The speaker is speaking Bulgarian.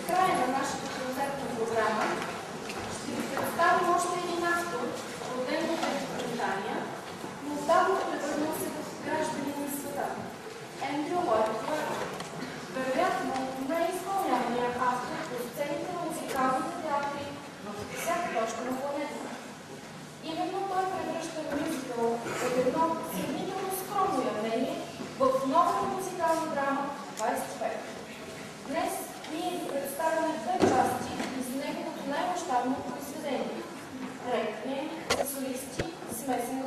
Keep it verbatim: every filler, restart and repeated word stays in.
края на нашата концертна програма ще ви представим още един автор, роден в Великобритания, но отдавна превърнал се в гражданин на света. Анdew Lloyd. Вероятно, най-изпълняваният автор по сцените на музикалните театри във всяка точка на планетата. Именно той превръща мюзикъл от едно сравнително скромно явление в новата музикална драма двайсети век. Днес ние ви представяме две части из неговото най-мащабно произведение – Requiem за солисти, смесен